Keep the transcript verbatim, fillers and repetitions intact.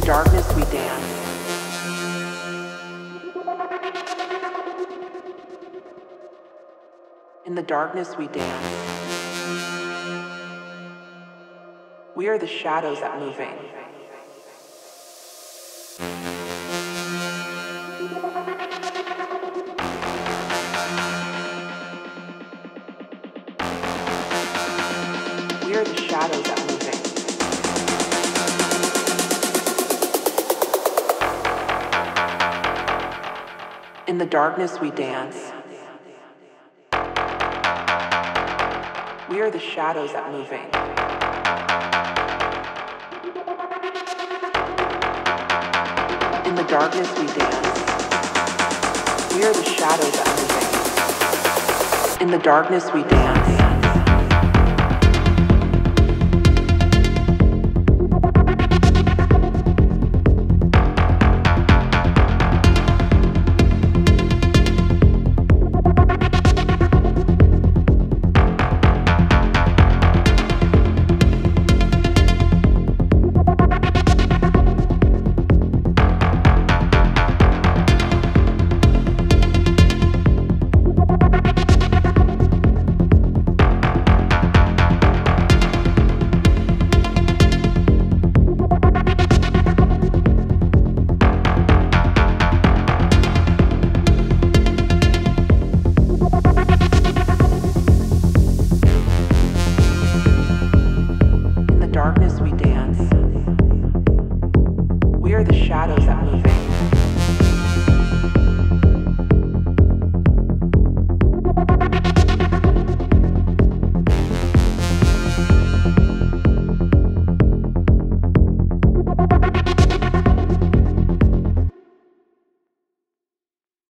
darkness we dance. In the darkness we dance. We are the shadows that moving. We are the shadows that moving. In the darkness we dance. We are the shadows that moving. In the darkness we dance. We are the shadows that moving. In the darkness we dance. Darkness we dance. We are the shadows that move.